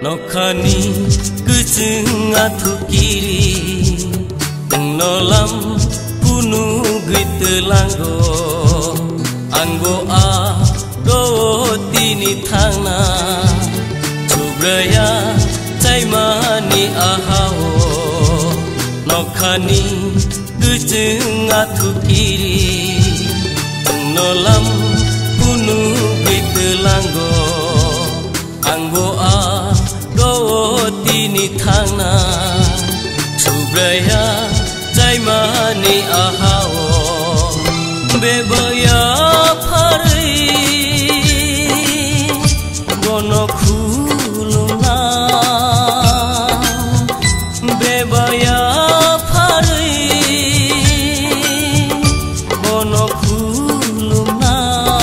Nokhani kejeng atu kiri Nolam kunu gitelanggo Anggo a do tini thangna Cubraya caimani ahao Nokhani kejeng atu kiri Nolam kunu gitelanggo Anggo a do tini thangna Cubraya caimani ahao Bebaya phari gono khuluna Bebaya phari gono khuluna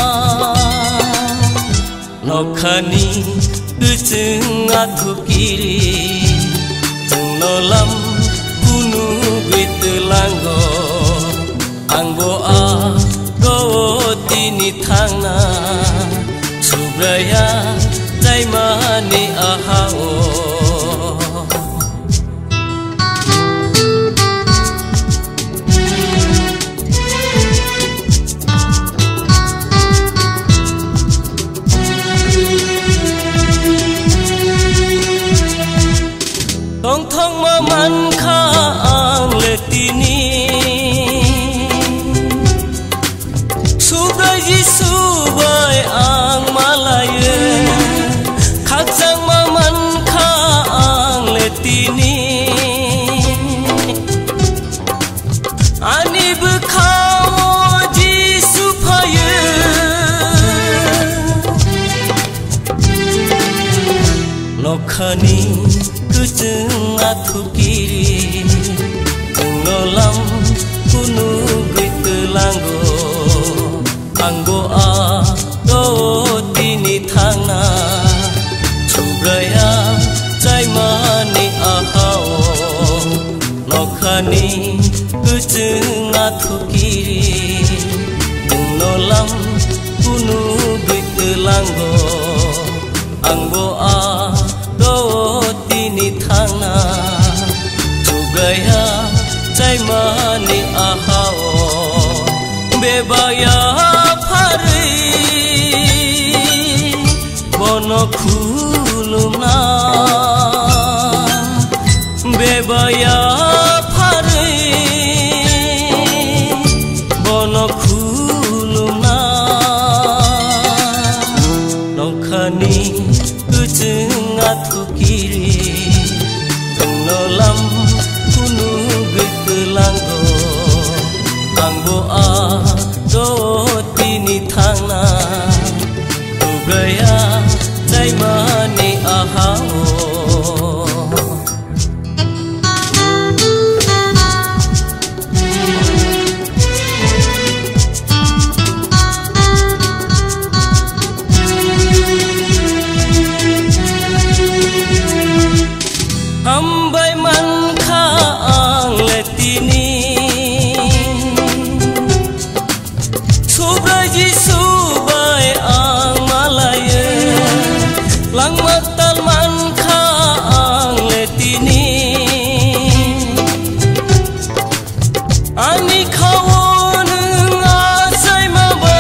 Nokhani kejeng atu kiri Nolam kunu gitelanggo Anggo a do tini thangna Cubraya caimani ahao Thong thong maman kha ang letini Subrai subai ang malaye Khajang maman kha ang letini Ani bkhao ji supaye Nokhani kejeng atu kiri Nolam kunu gitelanggo Anggo a do tini thangna Cubraya caimani ahao Nokhani kejeng atu kiri Nolam kunu gitelanggo Anggo a do tini thangna Cubraya caimani ahao Bebaya phari bono khuluna Bebaya phari bono khuluna Nokhani kejeng atu kiri Nolam kunu gitelanggo Anggo a do tini thangna Cubraya caimani ahao Hambai man kha ang letini Subrai subai ang malaye Langmatal man kha ang letini Ani khawon ngasai maba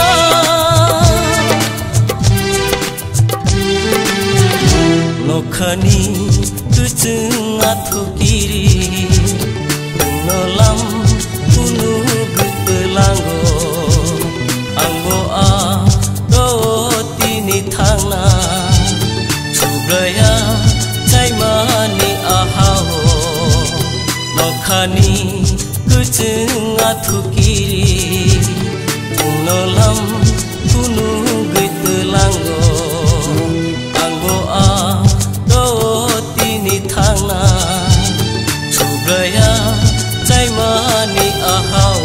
Nokhani kejeng atu kiri Nolam kunu gitelanggo Anggo a do tini thangna Cubraya caimani ahao Nokhani kejeng atu kiri Nolam kunu gitelanggo Anggo a do tini thangna Cubraya caimani ahao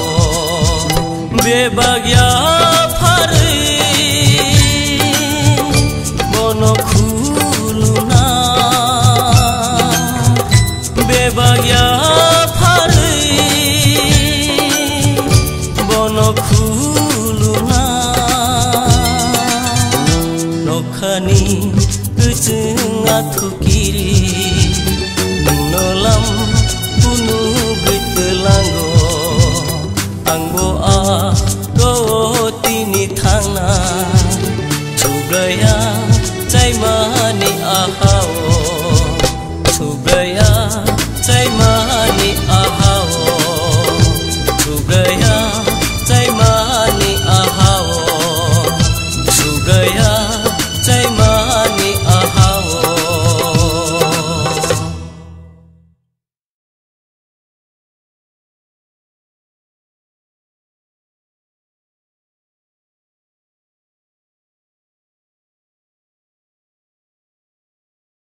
Bebaya phari bono khuluna Bebaya phari athukiri nolam punu bitlango angbo a go tini thangna chubraya chaimani ahao chubraya chaimani ahao